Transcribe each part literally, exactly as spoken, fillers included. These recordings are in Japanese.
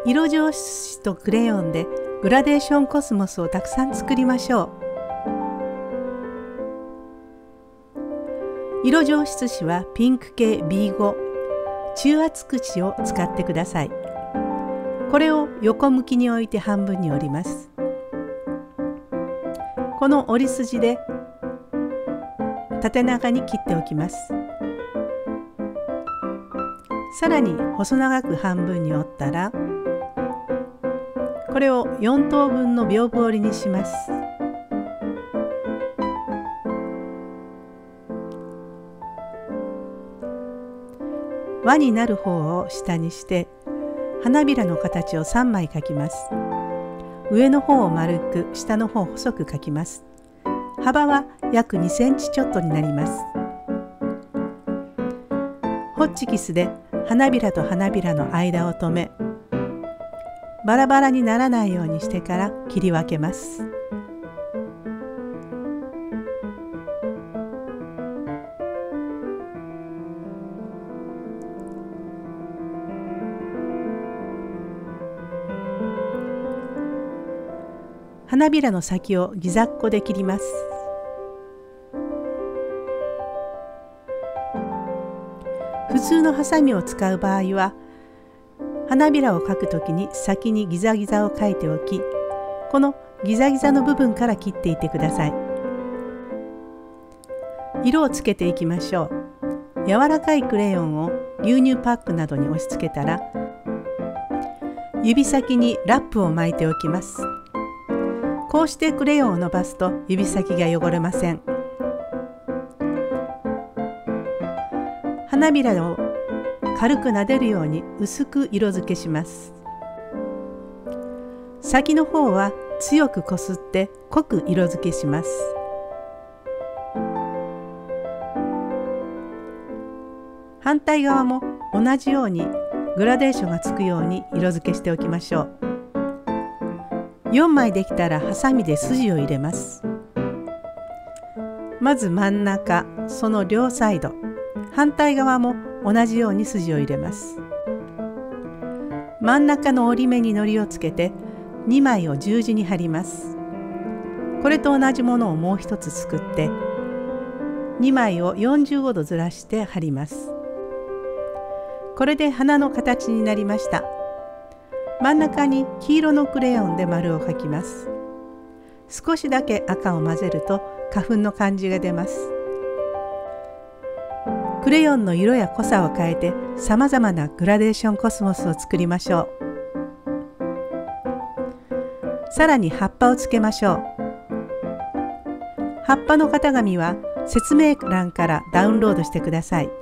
色上質紙とクレヨンでグラデーションコスモスをたくさん作りましょう。色上質紙はピンク系 ビーファイブ 中厚口を使ってください。これを横向きに置いて半分に折ります。この折り筋で縦長に切っておきます。さらに細長く半分に折ったら、これをよん等分の屏風折りにします。輪になる方を下にして花びらの形をさんまい描きます。上の方を丸く、下の方を細く描きます。幅は約にセンチちょっとになります。ホッチキスで花びらと花びらの間を留め、バラバラにならないようにしてから切り分けます。花びらの先をギザッコで切ります。普通のハサミを使う場合は、花びらを描くときに先にギザギザを描いておき、このギザギザの部分から切っていってください。色をつけていきましょう。柔らかいクレヨンを牛乳パックなどに押し付けたら、指先にラップを巻いておきます。こうしてクレヨンを伸ばすと指先が汚れません。花びらを軽く撫でるように薄く色付けします。先の方は強くこすって濃く色付けします。反対側も同じようにグラデーションがつくように色付けしておきましょう。よんまいできたらハサミで筋を入れます。まず真ん中、その両サイド、反対側も同じように筋を入れます。真ん中の折り目に糊をつけてにまいを十字に貼ります。これと同じものをもう一つ作ってにまいをよんじゅうごどずらして貼ります。これで花の形になりました。真ん中に黄色のクレヨンで丸を描きます。少しだけ赤を混ぜると花粉の感じが出ます。クレヨンの色や濃さを変えてさまざまなグラデーションコスモスを作りましょう。さらに葉っぱをつけましょう。葉っぱの型紙は説明欄からダウンロードしてください。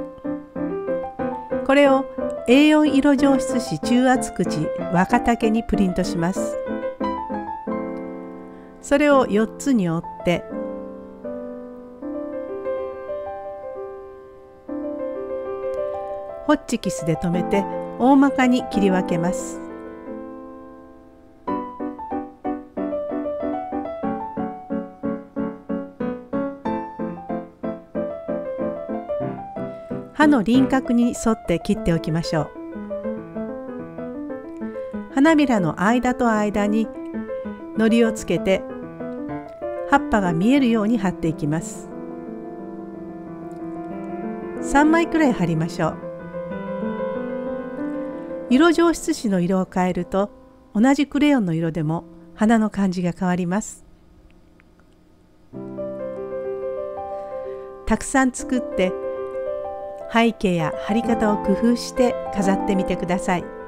これを エーよん 色上質紙中厚口若竹にプリントします。それをよっつに折ってホッチキスで留めて大まかに切り分けます。葉の輪郭に沿って切っておきましょう。花びらの間と間に糊をつけて葉っぱが見えるように貼っていきます。さんまいくらい貼りましょう。色上質紙の色を変えると同じクレヨンの色でも花の感じが変わります。たくさん作って背景や貼り方を工夫して飾ってみてください。